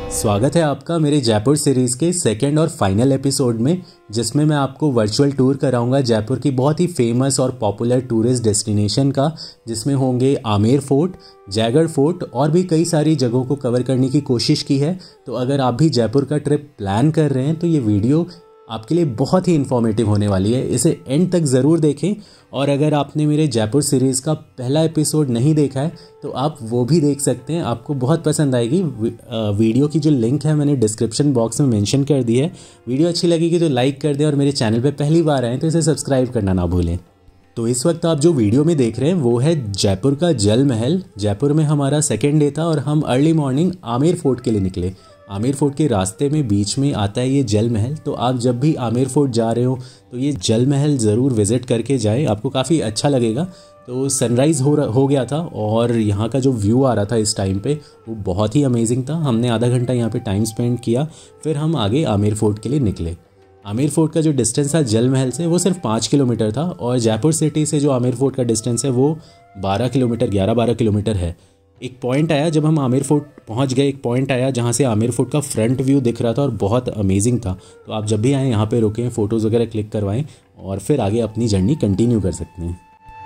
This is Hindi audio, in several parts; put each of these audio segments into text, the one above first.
स्वागत है आपका मेरे जयपुर सीरीज़ के सेकंड और फाइनल एपिसोड में, जिसमें मैं आपको वर्चुअल टूर कराऊंगा जयपुर की बहुत ही फेमस और पॉपुलर टूरिस्ट डेस्टिनेशन का, जिसमें होंगे आमेर फोर्ट, जयगढ़ फोर्ट और भी कई सारी जगहों को कवर करने की कोशिश की है। तो अगर आप भी जयपुर का ट्रिप प्लान कर रहे हैं तो ये वीडियो आपके लिए बहुत ही इन्फॉर्मेटिव होने वाली है, इसे एंड तक ज़रूर देखें। और अगर आपने मेरे जयपुर सीरीज़ का पहला एपिसोड नहीं देखा है तो आप वो भी देख सकते हैं, आपको बहुत पसंद आएगी। वीडियो की जो लिंक है मैंने डिस्क्रिप्शन बॉक्स में मेंशन कर दी है। वीडियो अच्छी लगेगी तो लाइक कर दें और मेरे चैनल पे पहली बार आएँ तो इसे सब्सक्राइब करना ना भूलें। तो इस वक्त आप जो वीडियो में देख रहे हैं वो है जयपुर का जल महल। जयपुर में हमारा सेकेंड डे था और हम अर्ली मॉर्निंग आमेर फोर्ट के लिए निकले। आमेर फोर्ट के रास्ते में बीच में आता है ये जल महल, तो आप जब भी आमेर फोर्ट जा रहे हो तो ये जल महल ज़रूर विज़िट करके जाएं, आपको काफ़ी अच्छा लगेगा। तो सनराइज़ हो गया था और यहाँ का जो व्यू आ रहा था इस टाइम पे वो बहुत ही अमेजिंग था। हमने आधा घंटा यहाँ पे टाइम स्पेंड किया, फिर हम आगे आमेर फोर्ट के लिए निकले। आमेर फोर्ट का जो डिस्टेंस था जल महल से वो सिर्फ 5 किलोमीटर था और जयपुर सिटी से जो आमेर फोर्ट का डिस्टेंस है वो 11-12 किलोमीटर है। एक पॉइंट आया जब हम आमेर फोर्ट पहुंच गए, एक पॉइंट आया जहां से आमेर फोर्ट का फ्रंट व्यू दिख रहा था और बहुत अमेजिंग था। तो आप जब भी आएँ यहाँ पे रुकें, फ़ोटोज़ वगैरह क्लिक करवाएं और फिर आगे अपनी जर्नी कंटिन्यू कर सकते हैं।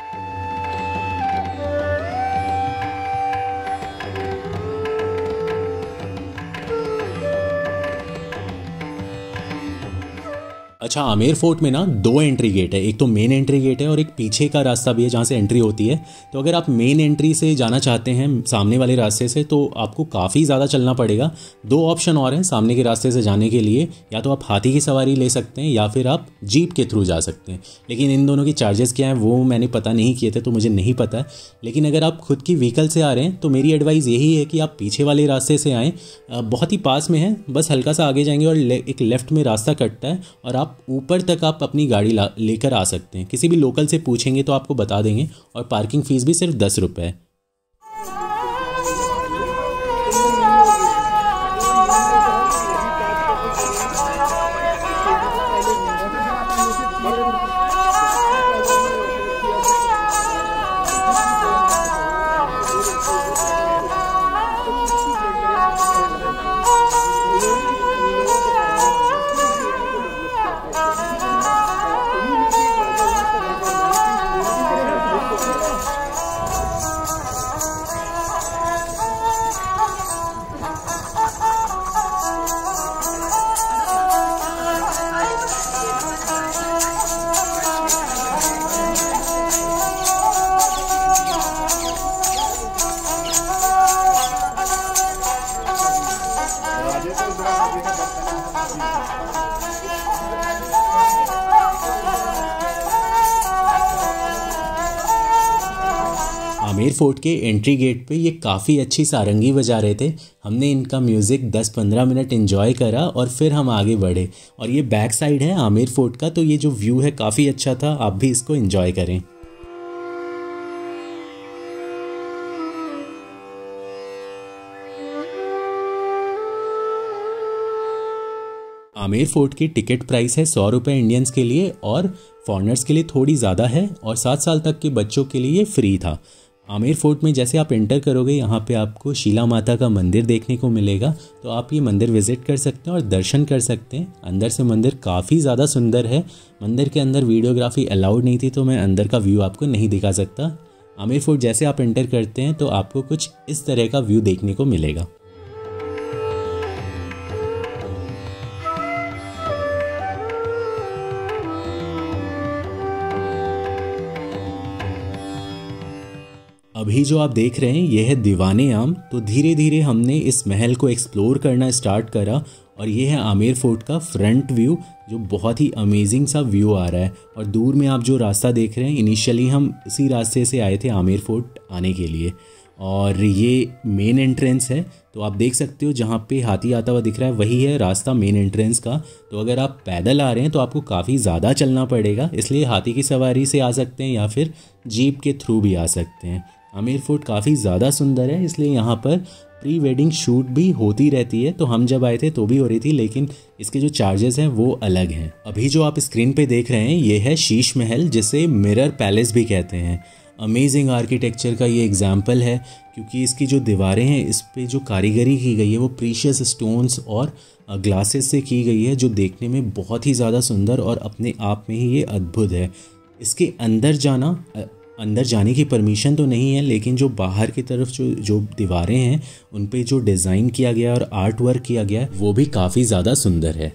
अच्छा, आमेर फोर्ट में ना 2 एंट्री गेट है, एक तो मेन एंट्री गेट है और एक पीछे का रास्ता भी है जहाँ से एंट्री होती है। तो अगर आप मेन एंट्री से जाना चाहते हैं सामने वाले रास्ते से तो आपको काफ़ी ज़्यादा चलना पड़ेगा। 2 ऑप्शन और हैं सामने के रास्ते से जाने के लिए, या तो आप हाथी की सवारी ले सकते हैं या फिर आप जीप के थ्रू जा सकते हैं। लेकिन इन दोनों की चार्जेस क्या हैं वो मैंने पता नहीं किए थे तो मुझे नहीं पता है। लेकिन अगर आप खुद की व्हीकल से आ रहे हैं तो मेरी एडवाइस यही है कि आप पीछे वाले रास्ते से आएँ, बहुत ही पास में है, बस हल्का सा आगे जाएंगे और एक लेफ़्ट में रास्ता कटता है और आप ऊपर तक आप अपनी गाड़ी लेकर आ सकते हैं। किसी भी लोकल से पूछेंगे तो आपको बता देंगे और पार्किंग फ़ीस भी सिर्फ 10 रुपये है। आमेर फोर्ट के एंट्री गेट पे ये काफ़ी अच्छी सारंगी बजा रहे थे। हमने इनका म्यूज़िक 10-15 मिनट एंजॉय करा और फिर हम आगे बढ़े। और ये बैक साइड है आमेर फोर्ट का, तो ये जो व्यू है काफ़ी अच्छा था, आप भी इसको एंजॉय करें। आमेर फोर्ट की टिकट प्राइस है 100 रुपये इंडियंस के लिए और फॉरेनर्स के लिए थोड़ी ज़्यादा है और 7 साल तक के बच्चों के लिए फ्री था। आमेर फोर्ट में जैसे आप एंटर करोगे यहाँ पे आपको शीला माता का मंदिर देखने को मिलेगा, तो आप ये मंदिर विज़िट कर सकते हैं और दर्शन कर सकते हैं। अंदर से मंदिर काफ़ी ज़्यादा सुंदर है। मंदिर के अंदर वीडियोग्राफी अलाउड नहीं थी तो मैं अंदर का व्यू आपको नहीं दिखा सकता। आमेर फोर्ट जैसे आप एंटर करते हैं तो आपको कुछ इस तरह का व्यू देखने को मिलेगा। अभी जो आप देख रहे हैं ये है दीवाने आम। तो धीरे धीरे हमने इस महल को एक्सप्लोर करना स्टार्ट करा और ये है आमेर फोर्ट का फ्रंट व्यू, जो बहुत ही अमेजिंग सा व्यू आ रहा है। और दूर में आप जो रास्ता देख रहे हैं, इनिशियली हम इसी रास्ते से आए थे आमेर फोर्ट आने के लिए और ये मेन एंट्रेंस है। तो आप देख सकते हो जहाँ पे हाथी आता हुआ दिख रहा है वही है रास्ता मेन एंट्रेंस का। तो अगर आप पैदल आ रहे हैं तो आपको काफ़ी ज़्यादा चलना पड़ेगा, इसलिए हाथी की सवारी से आ सकते हैं या फिर जीप के थ्रू भी आ सकते हैं। आमेर फोर्ट काफ़ी ज़्यादा सुंदर है, इसलिए यहाँ पर प्री वेडिंग शूट भी होती रहती है। तो हम जब आए थे तो भी हो रही थी, लेकिन इसके जो चार्जेस हैं वो अलग हैं। अभी जो आप स्क्रीन पे देख रहे हैं ये है शीश महल, जिसे मिरर पैलेस भी कहते हैं। अमेजिंग आर्किटेक्चर का ये एग्जाम्पल है, क्योंकि इसकी जो दीवारें हैं इस पे जो कारीगरी की गई है वो प्रीशियस स्टोन्स और ग्लासेस से की गई है, जो देखने में बहुत ही ज़्यादा सुंदर और अपने आप में ही ये अद्भुत है। इसके अंदर जाने की परमिशन तो नहीं है, लेकिन जो बाहर की तरफ जो दीवारें हैं उन पे जो डिज़ाइन किया गया और आर्ट वर्क किया गया है वो भी काफ़ी ज़्यादा सुंदर है।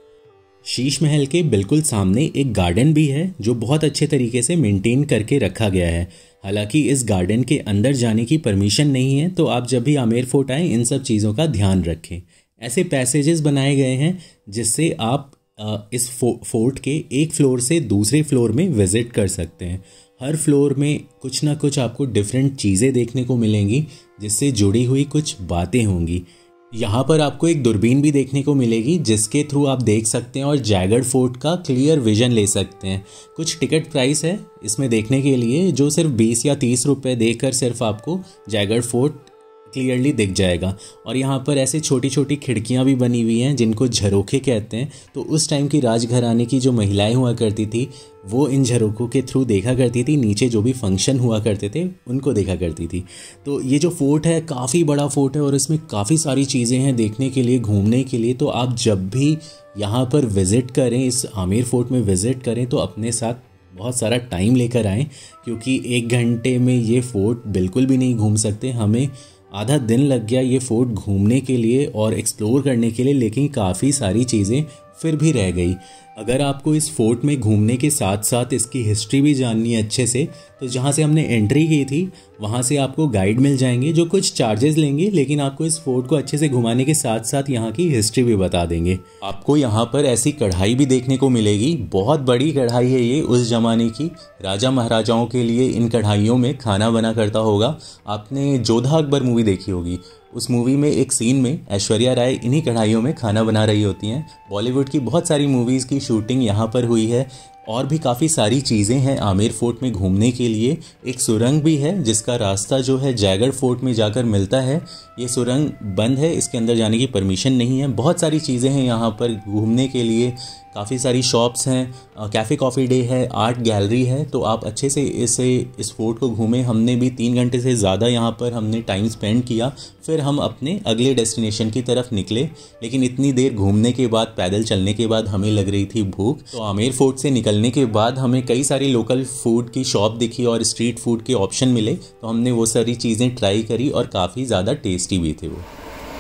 शीश महल के बिल्कुल सामने एक गार्डन भी है जो बहुत अच्छे तरीके से मेंटेन करके रखा गया है। हालांकि इस गार्डन के अंदर जाने की परमिशन नहीं है, तो आप जब भी आमेर फोर्ट आएँ इन सब चीज़ों का ध्यान रखें। ऐसे पैसेजेस बनाए गए हैं जिससे आप इस फोर्ट के एक फ्लोर से दूसरे फ्लोर में विज़िट कर सकते हैं। हर फ्लोर में कुछ ना कुछ आपको डिफरेंट चीज़ें देखने को मिलेंगी जिससे जुड़ी हुई कुछ बातें होंगी। यहाँ पर आपको एक दूरबीन भी देखने को मिलेगी जिसके थ्रू आप देख सकते हैं और जयगढ़ फोर्ट का क्लियर विजन ले सकते हैं। कुछ टिकट प्राइस है इसमें देखने के लिए, जो सिर्फ 20 या 30 रुपये देकर सिर्फ आपको जयगढ़ फोर्ट क्लियरली दिख जाएगा। और यहाँ पर ऐसे छोटी छोटी खिड़कियाँ भी बनी हुई हैं जिनको झरोखे कहते हैं। तो उस टाइम की राजघराने की जो महिलाएं हुआ करती थी वो इन झरोखों के थ्रू देखा करती थी, नीचे जो भी फंक्शन हुआ करते थे उनको देखा करती थी। तो ये जो फोर्ट है काफ़ी बड़ा फोर्ट है और इसमें काफ़ी सारी चीज़ें हैं देखने के लिए, घूमने के लिए। तो आप जब भी यहाँ पर विज़िट करें, इस आमेर फोर्ट में विज़िट करें, तो अपने साथ बहुत सारा टाइम लेकर आएँ, क्योंकि 1 घंटे में ये फोर्ट बिल्कुल भी नहीं घूम सकते। हमें आधा दिन लग गया ये फोर्ट घूमने के लिए और एक्सप्लोर करने के लिए, लेकिन काफ़ी सारी चीज़ें फिर भी रह गई। अगर आपको इस फोर्ट में घूमने के साथ साथ इसकी हिस्ट्री भी जाननी है अच्छे से, तो जहाँ से हमने एंट्री की थी वहाँ से आपको गाइड मिल जाएंगे जो कुछ चार्जेस लेंगे, लेकिन आपको इस फोर्ट को अच्छे से घुमाने के साथ साथ यहाँ की हिस्ट्री भी बता देंगे। आपको यहाँ पर ऐसी कढ़ाई भी देखने को मिलेगी, बहुत बड़ी कढ़ाई है ये, उस ज़माने की राजा महाराजाओं के लिए इन कढ़ाइयों में खाना बना करता होगा। आपने जोधा अकबर मूवी देखी होगी, उस मूवी में एक सीन में ऐश्वर्या राय इन्हीं कढ़ाइयों में खाना बना रही होती हैं। बॉलीवुड की बहुत सारी मूवीज़ की शूटिंग यहाँ पर हुई है और भी काफ़ी सारी चीज़ें हैं आमेर फोर्ट में घूमने के लिए। एक सुरंग भी है जिसका रास्ता जो है जयगढ़ फोर्ट में जाकर मिलता है। ये सुरंग बंद है, इसके अंदर जाने की परमिशन नहीं है। बहुत सारी चीज़ें हैं यहाँ पर घूमने के लिए, काफ़ी सारी शॉप्स हैं, कैफ़े कॉफ़ी डे है, आर्ट गैलरी है। तो आप अच्छे से इस फोर्ट को घूमें। हमने भी 3 घंटे से ज़्यादा यहाँ पर हमने टाइम स्पेंड किया, फिर हम अपने अगले डेस्टिनेशन की तरफ निकले। लेकिन इतनी देर घूमने के बाद, पैदल चलने के बाद हमें लग रही थी भूख। तो आमेर फोर्ट से निकलने के बाद हमें कई सारी लोकल फूड की शॉप दिखी और स्ट्रीट फूड के ऑप्शन मिले, तो हमने वो सारी चीज़ें ट्राई करी और काफ़ी ज़्यादा टेस्टी भी थे वो।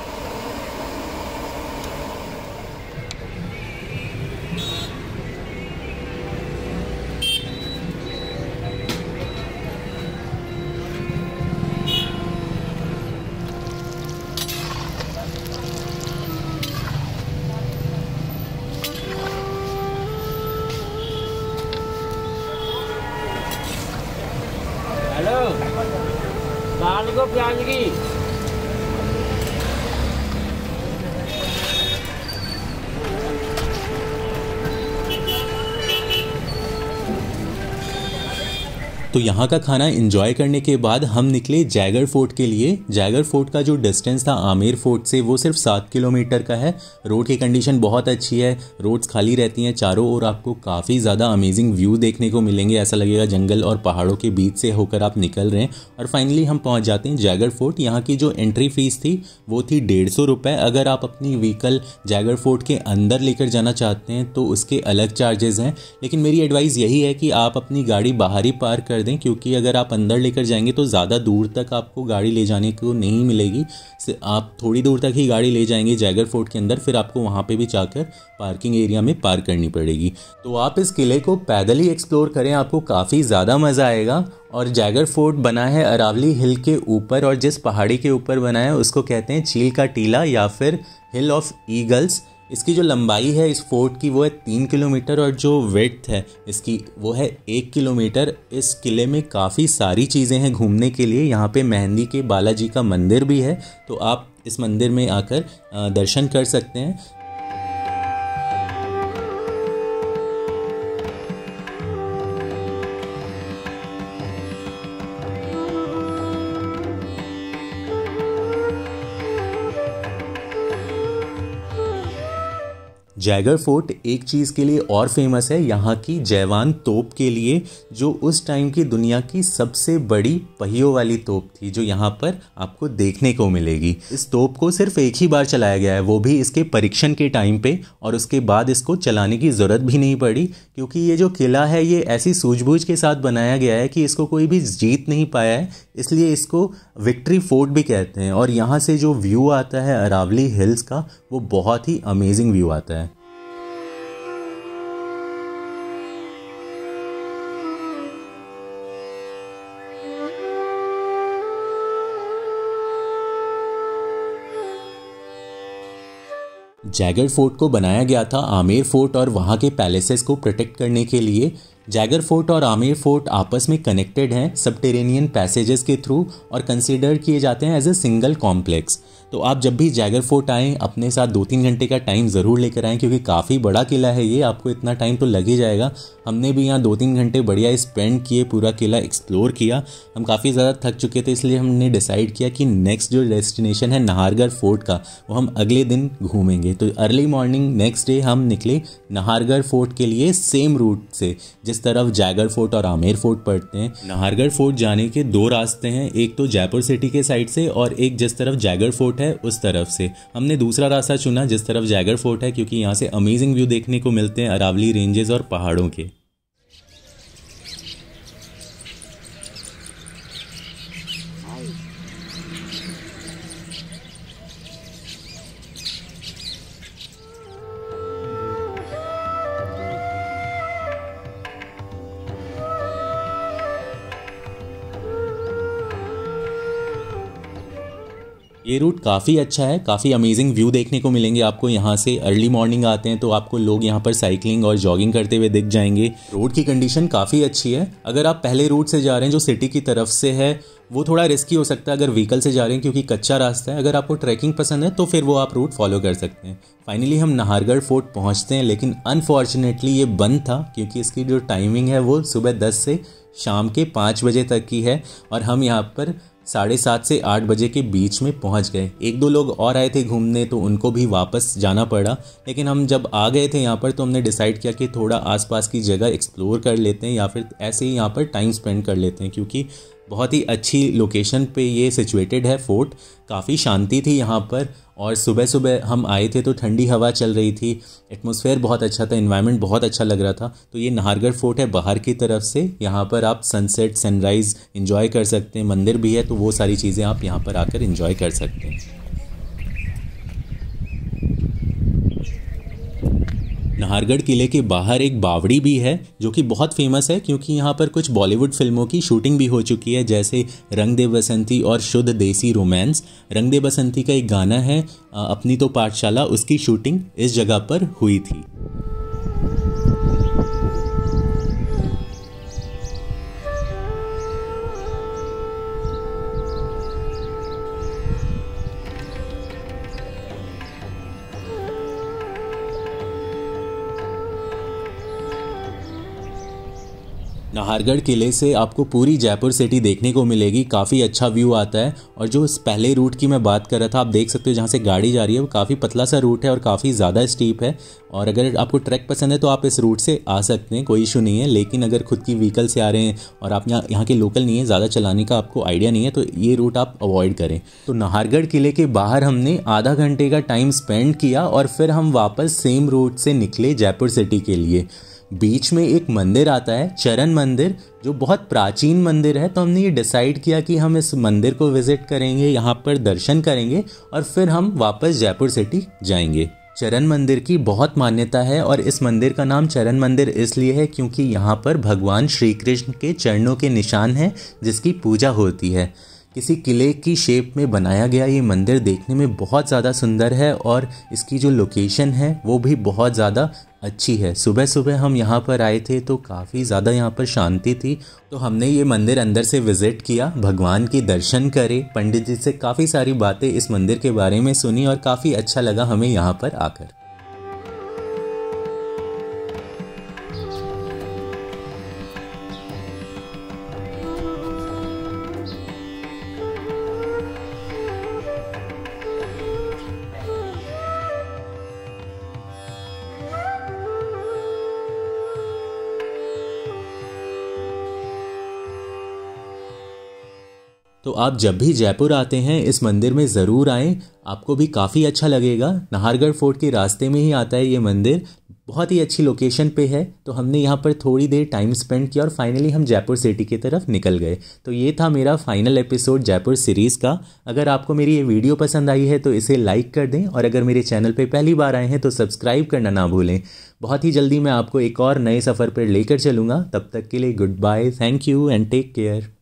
हेलो, दाल को प्याज की। तो यहाँ का खाना एंजॉय करने के बाद हम निकले जयगढ़ फोर्ट के लिए। जयगढ़ फोर्ट का जो डिस्टेंस था आमेर फोर्ट से वो सिर्फ 7 किलोमीटर का है। रोड की कंडीशन बहुत अच्छी है, रोड्स खाली रहती हैं, चारों ओर आपको काफ़ी ज़्यादा अमेजिंग व्यू देखने को मिलेंगे। ऐसा लगेगा जंगल और पहाड़ों के बीच से होकर आप निकल रहे हैं। और फाइनली हम पहुँच जाते हैं जयगढ़ फोर्ट। यहाँ की जो एंट्री फ़ीस थी वो थी 150 रुपये। अगर आप अपनी व्हीकल जयगढ़ फोर्ट के अंदर लेकर जाना चाहते हैं तो उसके अलग चार्जेस हैं, लेकिन मेरी एडवाइस यही है कि आप अपनी गाड़ी बाहर ही पार्क कर दें, क्योंकि अगर आप अंदर लेकर जाएंगे तो ज़्यादा दूर तक आपको गाड़ी ले जाने को नहीं मिलेगी। आप थोड़ी दूर तक ही गाड़ी ले जाएंगे जयगढ़ फोर्ट के अंदर, फिर आपको वहाँ पे भी जाकर पार्किंग एरिया में पार्क करनी पड़ेगी। तो आप इस किले को पैदल ही एक्सप्लोर करें, आपको काफ़ी ज़्यादा मज़ा आएगा। और जयगढ़ फोर्ट बना है अरावली हिल के ऊपर, और जिस पहाड़ी के ऊपर बना है उसको कहते हैं चील का टीला या फिर हिल ऑफ ईगल्स। इसकी जो लंबाई है इस फोर्ट की वो है 3 किलोमीटर और जो विड्थ है इसकी वो है 1 किलोमीटर। इस किले में काफ़ी सारी चीज़ें हैं घूमने के लिए। यहाँ पे मेहंदी के बालाजी का मंदिर भी है, तो आप इस मंदिर में आकर दर्शन कर सकते हैं। जैगर फोर्ट एक चीज़ के लिए और फेमस है, यहाँ की जैवान तोप के लिए, जो उस टाइम की दुनिया की सबसे बड़ी पहियों वाली तोप थी, जो यहाँ पर आपको देखने को मिलेगी। इस तोप को सिर्फ एक ही बार चलाया गया है, वो भी इसके परीक्षण के टाइम पे, और उसके बाद इसको चलाने की ज़रूरत भी नहीं पड़ी, क्योंकि ये जो किला है ये ऐसी सूझबूझ के साथ बनाया गया है कि इसको कोई भी जीत नहीं पाया है, इसलिए इसको विक्ट्री फोर्ट भी कहते हैं। और यहाँ से जो व्यू आता है अरावली हिल्स का, वो बहुत ही अमेजिंग व्यू आता है। जैगर फोर्ट को बनाया गया था आमेर फोर्ट और वहाँ के पैलेसेस को प्रोटेक्ट करने के लिए। जैगर फोर्ट और आमेर फोर्ट आपस में कनेक्टेड हैं सबटेरेनियन पैसेजेस के थ्रू और कंसीडर किए जाते हैं एज ए सिंगल कॉम्प्लेक्स। तो आप जब भी जैगर फोर्ट आएँ अपने साथ 2-3 घंटे का टाइम ज़रूर लेकर आएँ, क्योंकि काफ़ी बड़ा किला है ये, आपको इतना टाइम तो लग ही जाएगा। हमने भी यहाँ 2-3 घंटे बढ़िया स्पेंड किए, पूरा किला एक्सप्लोर किया। हम काफ़ी ज़्यादा थक चुके थे, इसलिए हमने डिसाइड किया कि नेक्स्ट जो डेस्टिनेशन है नाहरगढ़ फोर्ट का, वो हम अगले दिन घूमेंगे। तो अर्ली मॉर्निंग नेक्स्ट डे हम निकले नाहरगढ़ फोर्ट के लिए, सेम रूट से जिस तरफ जैगर फोर्ट और आमेर फोर्ट पड़ते हैं। नाहरगढ़ फोर्ट जाने के 2 रास्ते हैं, एक तो जयपुर सिटी के साइड से और एक जिस तरफ जैगर फोर्ट है उस तरफ से। हमने दूसरा रास्ता चुना जिस तरफ जैगर फोर्ट है, क्योंकि यहाँ से अमेजिंग व्यू देखने को मिलते हैं अरावली रेंजेस और पहाड़ों के। ये रूट काफ़ी अच्छा है, काफ़ी अमेजिंग व्यू देखने को मिलेंगे आपको यहाँ से। अर्ली मॉर्निंग आते हैं तो आपको लोग यहाँ पर साइकिलिंग और जॉगिंग करते हुए दिख जाएंगे। रोड की कंडीशन काफ़ी अच्छी है। अगर आप पहले रूट से जा रहे हैं जो सिटी की तरफ से है, वो थोड़ा रिस्की हो सकता है अगर व्हीकल से जा रहे हैं, क्योंकि कच्चा रास्ता है। अगर आपको ट्रैकिंग पसंद है तो फिर वो आप रूट फॉलो कर सकते हैं। फाइनली हम नाहरगढ़ फोर्ट पहुँचते हैं, लेकिन अनफॉर्चुनेटली ये बंद था, क्योंकि इसकी जो टाइमिंग है वो सुबह 10 से शाम के 5 बजे तक की है, और हम यहाँ पर 7:30 से 8 बजे के बीच में पहुंच गए। 1-2 लोग और आए थे घूमने, तो उनको भी वापस जाना पड़ा। लेकिन हम जब आ गए थे यहाँ पर, तो हमने डिसाइड किया कि थोड़ा आसपास की जगह एक्सप्लोर कर लेते हैं, या फिर ऐसे ही यहाँ पर टाइम स्पेंड कर लेते हैं, क्योंकि बहुत ही अच्छी लोकेशन पे ये सिचुएटेड है फोर्ट। काफ़ी शांति थी यहाँ पर, और सुबह सुबह हम आए थे तो ठंडी हवा चल रही थी, एटमॉस्फेयर बहुत अच्छा था, एनवायरनमेंट बहुत अच्छा लग रहा था। तो ये नाहरगढ़ फोर्ट है बाहर की तरफ से, यहाँ पर आप सनसेट सनराइज़ एंजॉय कर सकते हैं। मंदिर भी है, तो वो सारी चीज़ें आप यहाँ पर आकर एंजॉय कर सकते हैं। नाहरगढ़ किले के बाहर एक बावड़ी भी है जो कि बहुत फेमस है, क्योंकि यहाँ पर कुछ बॉलीवुड फिल्मों की शूटिंग भी हो चुकी है, जैसे रंग दे बसंती और शुद्ध देसी रोमांस। रंग दे बसंती का एक गाना है अपनी तो पाठशाला, उसकी शूटिंग इस जगह पर हुई थी। नाहरगढ़ किले से आपको पूरी जयपुर सिटी देखने को मिलेगी, काफ़ी अच्छा व्यू आता है। और जो इस पहले रूट की मैं बात कर रहा था, आप देख सकते हो जहाँ से गाड़ी जा रही है, वो काफ़ी पतला सा रूट है और काफ़ी ज़्यादा स्टीप है। और अगर आपको ट्रैक पसंद है तो आप इस रूट से आ सकते हैं, कोई इशू नहीं है। लेकिन अगर खुद की व्हीकल से आ रहे हैं और आप यहाँ के लोकल नहीं है, ज़्यादा चलाने का आपको आइडिया नहीं है, तो ये रूट आप अवॉइड करें। तो नाहरगढ़ किले के बाहर हमने आधा घंटे का टाइम स्पेंड किया और फिर हम वापस सेम रूट से निकले जयपुर सिटी के लिए। बीच में एक मंदिर आता है, चरण मंदिर, जो बहुत प्राचीन मंदिर है। तो हमने ये डिसाइड किया कि हम इस मंदिर को विज़िट करेंगे, यहाँ पर दर्शन करेंगे और फिर हम वापस जयपुर सिटी जाएंगे। चरण मंदिर की बहुत मान्यता है और इस मंदिर का नाम चरण मंदिर इसलिए है क्योंकि यहाँ पर भगवान श्री कृष्ण के चरणों के निशान हैं, जिसकी पूजा होती है। किसी किले की शेप में बनाया गया ये मंदिर देखने में बहुत ज़्यादा सुंदर है और इसकी जो लोकेशन है वो भी बहुत ज़्यादा अच्छी है। सुबह सुबह हम यहाँ पर आए थे तो काफ़ी ज़्यादा यहाँ पर शांति थी, तो हमने ये मंदिर अंदर से विज़िट किया, भगवान के दर्शन करे, पंडित जी से काफ़ी सारी बातें इस मंदिर के बारे में सुनी और काफ़ी अच्छा लगा हमें यहाँ पर आकर। तो आप जब भी जयपुर आते हैं इस मंदिर में ज़रूर आएं, आपको भी काफ़ी अच्छा लगेगा। नाहरगढ़ फोर्ट के रास्ते में ही आता है ये मंदिर, बहुत ही अच्छी लोकेशन पे है। तो हमने यहाँ पर थोड़ी देर टाइम स्पेंड किया और फाइनली हम जयपुर सिटी की तरफ निकल गए। तो ये था मेरा फाइनल एपिसोड जयपुर सीरीज़ का। अगर आपको मेरी ये वीडियो पसंद आई है तो इसे लाइक कर दें, और अगर मेरे चैनल पे पहली बार आए हैं तो सब्सक्राइब करना ना भूलें। बहुत ही जल्दी मैं आपको एक और नए सफ़र पर लेकर चलूँगा। तब तक के लिए good bye, thank you and take care.